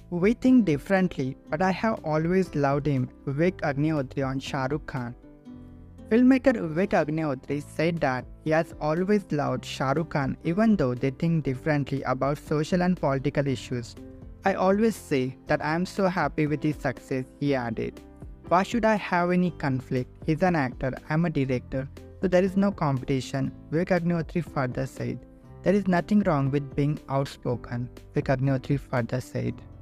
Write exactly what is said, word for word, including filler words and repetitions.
We think differently, but I have always loved him. Vivek Agnihotri on Shahrukh Khan. Filmmaker Vivek Agnihotri said that he has always loved Shahrukh Khan even though they think differently about social and political issues. I always say that I am so happy with his success, he added. Why should I have any conflict? He's an actor, I am a director, so there is no competition, Vivek Agnihotri further said. There is nothing wrong with being outspoken, Vivek Agnihotri further said.